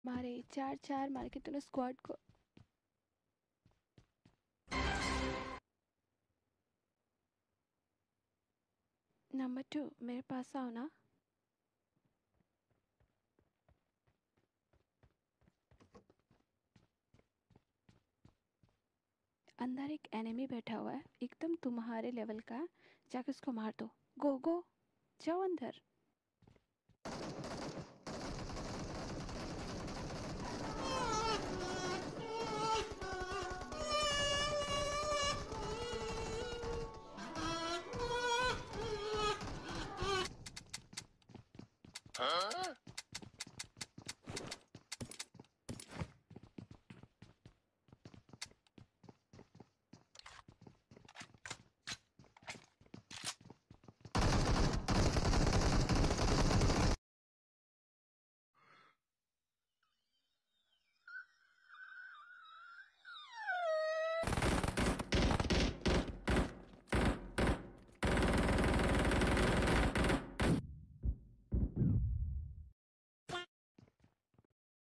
मारे चार चार मार के तूने स्क्वाड को। नंबर 2 मेरे पास आओ ना। अंदर एक एनिमी बैठा हुआ है एकदम तुम्हारे लेवल का। जाके उसको मार दो। गो गो। जाओ अंदर।